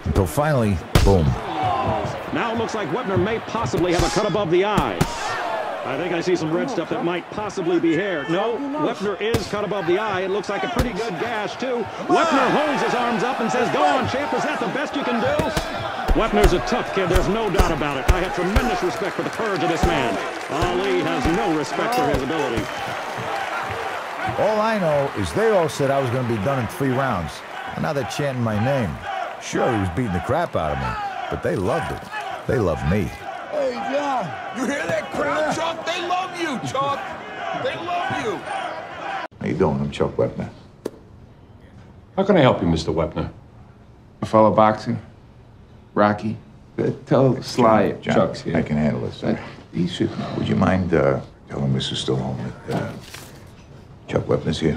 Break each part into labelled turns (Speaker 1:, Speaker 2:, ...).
Speaker 1: Until finally, boom.
Speaker 2: Now it looks like Wepner may possibly have a cut above the eye. I think I see some red stuff that might possibly be hair. No, Wepner is cut above the eye. It looks like a pretty good gash, too. Wepner holds his arms up and says, "Go on, champ, is that the best you can do?" Wepner's a tough kid, there's no doubt about it. I have tremendous respect for the courage of this man. Ali has no respect for his ability.
Speaker 1: All I know is they all said I was going to be done in 3 rounds. And now they're chanting my name. Sure, he was beating the crap out of me, but they loved it. They loved me.
Speaker 3: Hey, John, you hear that crowd, Chuck? They love you, Chuck. They love you.
Speaker 1: How you doing? I'm Chuck Wepner.
Speaker 4: How can I help you, Mr. Wepner?
Speaker 5: A fellow boxing? Rocky? Tell Sly
Speaker 1: John,
Speaker 5: Chuck's here.
Speaker 1: I can handle this. He should. Would you mind telling Mrs. Stallone that Chuck Wepner's here?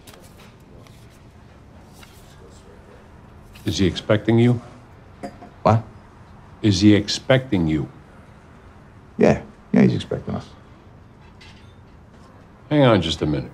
Speaker 4: Is he expecting you?
Speaker 1: What?
Speaker 4: Is he expecting you?
Speaker 1: Yeah, he's expecting us.
Speaker 4: Hang on just a minute.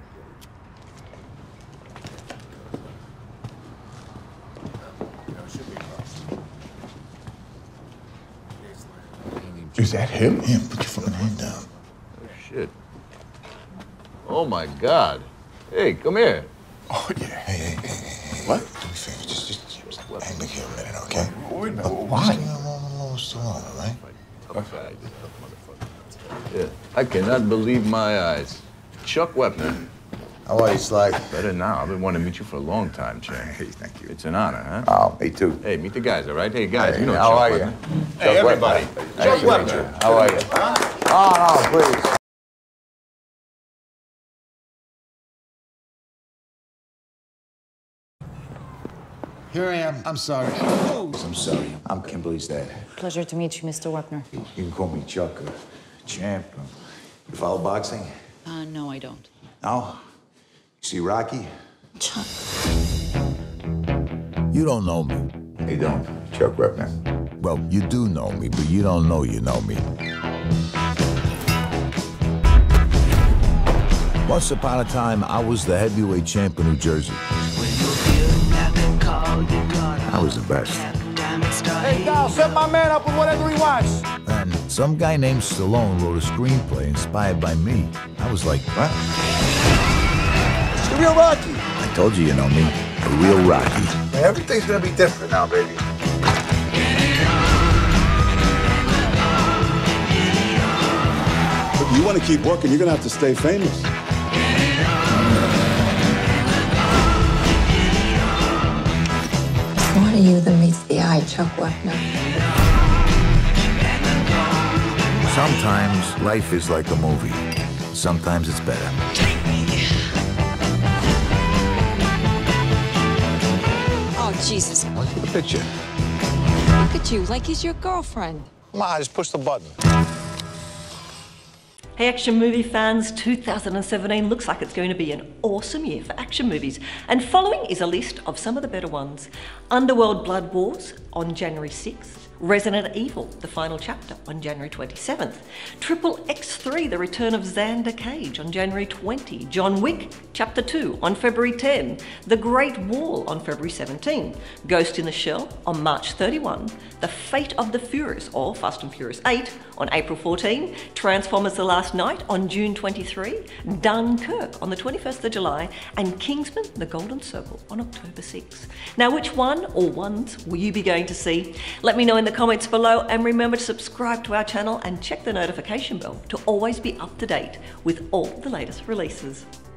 Speaker 3: Is that him? Yeah, put your fucking hand down.
Speaker 6: Oh, shit. Oh, my God. Hey, come here.
Speaker 3: Oh, yeah. Hey. What? Do me a favor. Just hang back here a minute, okay?
Speaker 5: Wait,
Speaker 3: Why? Still on, all right?
Speaker 6: Yeah, I cannot believe my eyes. Chuck Wepner.
Speaker 3: How are you, Sly?
Speaker 6: Better now. I've been wanting to meet you for a long time, Chuck.
Speaker 3: Hey, thank you.
Speaker 6: It's an honor, huh?
Speaker 1: Oh, me too.
Speaker 6: Hey, meet the guys, all right? Hey, guys, you know
Speaker 3: how
Speaker 6: Chuck
Speaker 3: are
Speaker 6: Wepner.
Speaker 3: you?
Speaker 6: Hey, everybody. Chuck Wepner. How are you?
Speaker 1: Oh, no, please.
Speaker 3: Here I am. I'm sorry.
Speaker 1: I'm sorry. I'm Kimberly's dad.
Speaker 7: Pleasure to meet you, Mr. Wepner.
Speaker 1: You can call me Chuck, champ. You follow boxing?
Speaker 7: No, I don't.
Speaker 1: No? You see Rocky?
Speaker 7: Chuck.
Speaker 1: You don't know me. You don't? Chuck Wepner. Well, you do know me, but you don't know you know me. Once upon a time, I was the heavyweight champ in New Jersey. I was the best.
Speaker 8: Hey, Dal, set my man up with whatever he wants.
Speaker 1: And some guy named Stallone wrote a screenplay inspired by me. I was like, what?
Speaker 3: It's the real Rocky.
Speaker 1: I told you know me. The real Rocky.
Speaker 3: Man, everything's gonna be different now, baby.
Speaker 9: If you want to keep working, you're gonna have to stay famous.
Speaker 10: What are you that meets the eye, Chuck Wepner?
Speaker 1: Sometimes life is like a movie. Sometimes it's better.
Speaker 10: Oh, Jesus.
Speaker 1: Look at the picture.
Speaker 10: Look at you, like he's your girlfriend.
Speaker 3: Come on, just push the button.
Speaker 11: Hey action movie fans, 2017 looks like it's going to be an awesome year for action movies. And following is a list of some of the better ones. Underworld Blood Wars on January 6th. Resident Evil, the final chapter, on January 27th. Triple X3, The Return of Xander Cage, on January 20. John Wick, Chapter 2, on February 10. The Great Wall, on February 17. Ghost in the Shell, on March 31. The Fate of the Furious, or Fast and Furious 8, on April 14. Transformers The Last Night, on June 23. Dunkirk, on the 21st of July. And Kingsman, The Golden Circle, on October 6. Now, which one or ones will you be going to see? Let me know in the comments below, and remember to subscribe to our channel and check the notification bell to always be up to date with all the latest releases.